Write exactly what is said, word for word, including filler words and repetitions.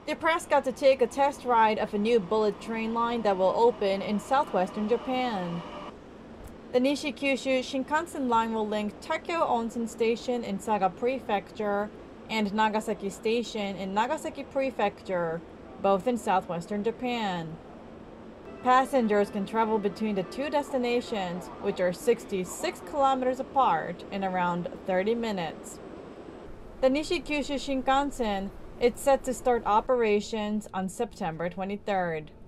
The press got to take a test ride of a new bullet train line that will open in southwestern Japan. The Nishi Kyushu Shinkansen line will link Tokyo Onsen Station in Saga Prefecture and Nagasaki Station in Nagasaki Prefecture, both in southwestern Japan. Passengers can travel between the two destinations, which are sixty-six kilometers apart, in around thirty minutes. The Nishi Kyushu Shinkansen is set to start operations on September twenty-third.